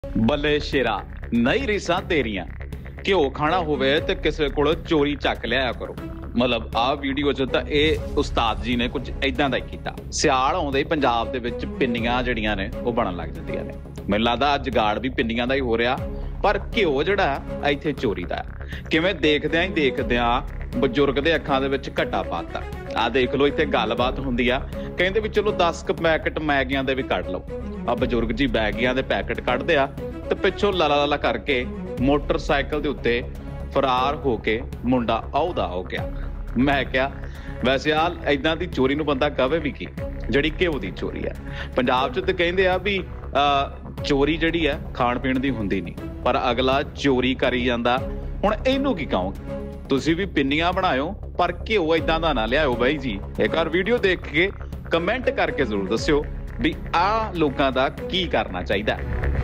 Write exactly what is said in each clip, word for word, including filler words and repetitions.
ਬੱਲੇ ਸ਼ੇਰਾ ਨਹੀਂ ਰੀਸਾਂ ਤੇਰੀਆਂ ਘਿਓ ਖਾਣਾ ਹੋਵੇ ਤੇ ਕਿਸੇ ਕੋਲ ਚੋਰੀ ਚੱਕ ਲਿਆਇਆ ਕਰੋ। मतलब आ वीडियो च तां ये उस्ताद जी ने कुछ इदां दा कीता। सियाल आउंदे पंजाब दे विच पिन्नियां जड़ियां ने वो बनन लग जांदियां ने। मैनूं लगदा जुगाड़ भी पिन्नियां दा ही हो रहा, पर घिओ जिहड़ा इत्थे चोरी दा किवें देखदियां ही देखदियां बजुर्ग दे अखां दे विच घट्टा पाता। आ देख लो इत्थे गलबात हुंदी आ, कहंदे भी चलो दस क पैकेट मैगियां दे भी कढ लो। आ बजुर्ग जी मैगियां दे पैकेट कढदे आ ते पिछों लाला लाला करके मोटरसाइकिल दे उत्ते फरार होके मुंडा औदा हो गया। मैं क्या वैसे आ इदां दी चोरी नूं बंदा कहे भी की जिहड़ी घिओ दी चोरी है। पंजाब च ते कहंदे आ भी चोरी जिहड़ी है खाण पीण दी हुंदी नहीं, पर अगला चोरी करी जांदा। हुण इहनूं की कहोगे? तुसीं भी पिन्नियां बनाओ पर घिओ इदां दा ना लिआओ बाई जी। एक बार वीडियो देख के कमेंट करके जरूर दस्सिओ भी आ लोकां दा की करना चाहीदा।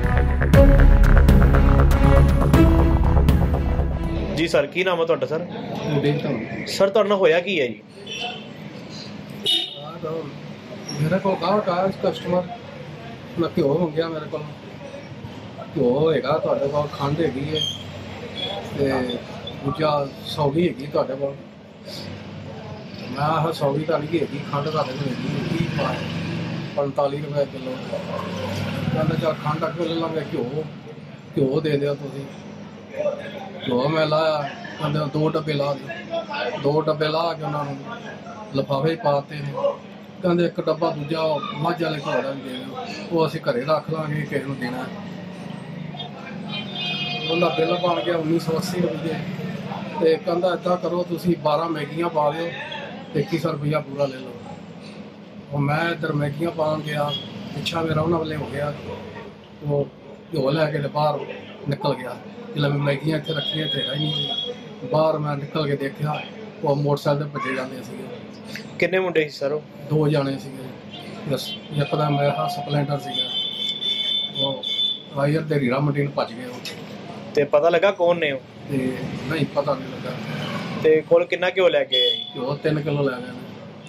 जी सर की नाम है तुहाडा? सर सर तुहाडे नाल होया की है जी? मेरे को गाहक आया कस्टमर मैं घ्यो मंगया, मेरे को घ्यो होएगा तुहाडे कोल, खंड हैगी है ते दूजा सौगी हैगी तुहाडे कोल। मैं आह सौगी तां नहीं हैगी, खंड तुहाडे कोल हैगी की पंताली रुपए किलो। कहंदे चल खंड अग ले लांगे, घ्यो घ्यो दे दिओ तुसीं। घ्यो मैं लाया, कहंदे दो डब्बे ला दे। दो डब्बे ला के उन्होंने लिफाफे पाते ने, कहंदे एक डब्बा दूजा मझ वाले घ्यो दा दे दिओ, वो असीं घरे रख लांगे, किसे नूं देना। उन्दा बिल बन गया उन्नीस सौ अस्सी रुपये। ते कहंदा इदां करो तुसीं बारह मैगियां पा दिओ ते इक्की सौ रुपया पूरा ले लो। और मैं इधर मैगियां पान गया, पिछा मेरा उन्होंने वाले हो गया, वो घ्यो लैके ते बाहर निकल गया। जिसलै मैं मैगियां इत्थे रखियां ते है नहीं, बाहर मैं निकल के देखा वो मोटरसाइकिल ते भजे जांदे सीगे। किन्ने मुंडे सी सर? दो जाने सीगे। बस एक दा मेरा स्पलेंडर सीगा, वो वायर दे रीड़ा मंडी नूं भज गए। ते पता लगा कौन ने? ते नहीं पता नहीं लगा। ते कोल किन्ना घ्यो लै गए? घ्यो तीन किलो लै गए।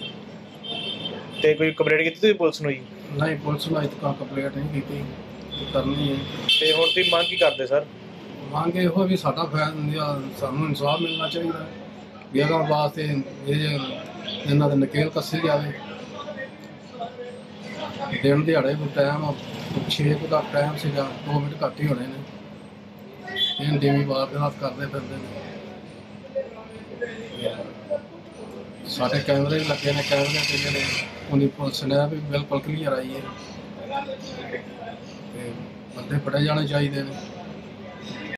ते कोई कंप्लेंट कीती तुसीं पुलिस नूं? नहीं पुलिस ने अजे तक कंप्लेंट नहीं की, करनी है। ते हुण तुसीं मंग की करदे सर? ਮੰਗ ਇਹੋ ਵੀ ਸਾਡਾ ਫੈਸਲਾ, ਸਾਨੂੰ ਇਨਸਾਫ ਮਿਲਣਾ ਚਾਹੀਦਾ ਵੀ ਅਗਾਂਹ ਵਾਸਤੇ ਇਹ ਇਹਨਾਂ ਦੇ ਨਕੇਲ ਕੱਸੀ ਜਾਵੇ। ਦਿਨ ਦਿਹਾੜੇ ਕੋਈ ਟਾਈਮ ਛੇ ਕੁ ਦਾ ਟਾਈਮ ਸੀਗਾ, ਦੋ ਮਿੰਟ ਘੱਟ ਹੀ ਹੋਣੇ ਨੇ। ਇਹ ਦੇਵੀ ਵਾਰਦਾਤ ਕਰਦੇ ਫਿਰਦੇ ਨੇ। ਸਾਡੇ ਕੈਮਰੇ ਵੀ ਲੱਗੇ ਨੇ, ਕੈਮਰੇ ਤੇ ਜਿਹੜੇ ਉਹਦੀ ਪੁਲਿਸ ਨੇ ਵੀ ਬਿਲਕੁਲ ਕਲੀਅਰ ਆਈ ਹੈ। ਤੇ ਬੰਦੇ ਫੜੇ ਜਾਣੇ ਚਾਹੀਦੇ ਨੇ।